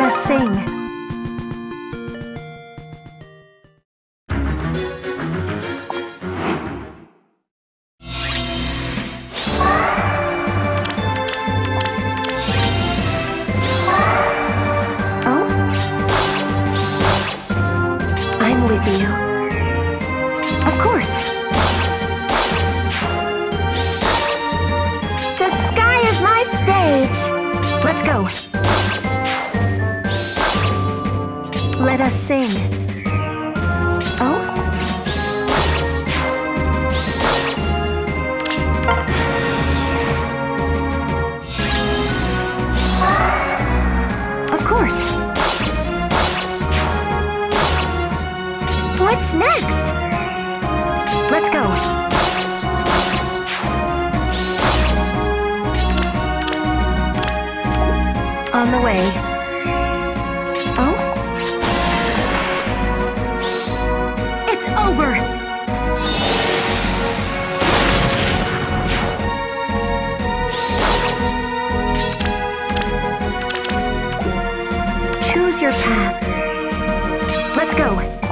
us sing. Oh? I'm with you. Of course. The sky is my stage. Let's go. Let us sing. Oh? Of course. What's next? Let's go. On the way. Oh? It's over! Choose your path. Let's go.